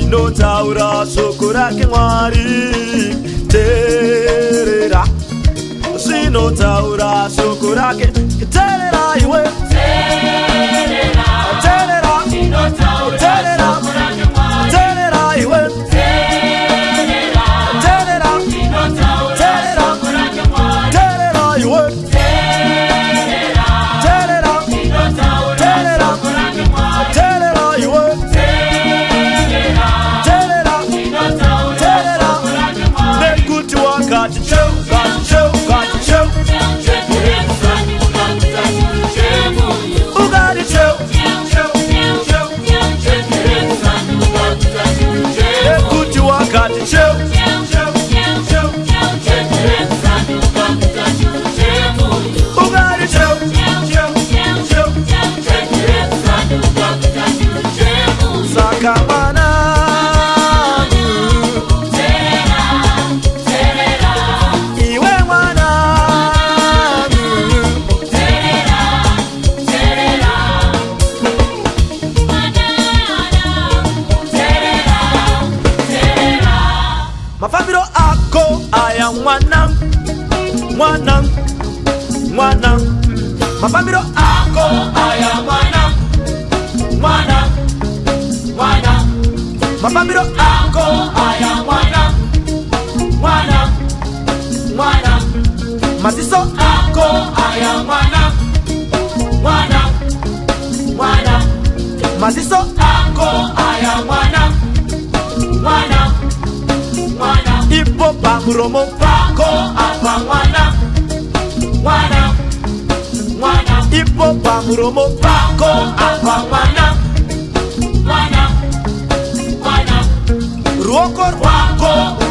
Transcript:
Sinotaura sokora kengwari terera. Sinotaura sokora ke terera iwe terera terera. Sinotaura sokora kengwari terera iwe terera terera. Sinotaura sokora kengwari terera iwe terera terera. Sinotaura sokora kengwari terera iwe got to show, got to show, got to show. Who got it show? The good you are got to show. Who got it show? Sakamana. Mafabiro ako aya mwana mwana mwana. Mafabiro ako aya mwana mwana mwana. Mafabiro ako aya mwana mwana mwana. Masiso ako aya mwana mwana mwana. Masiso ako aya mwana mwana mwana. Ipo pamuromo pako apa mwana mwana mwana. Ipo pamuromo pako apa mwana mwana mwana. Ruoko rwako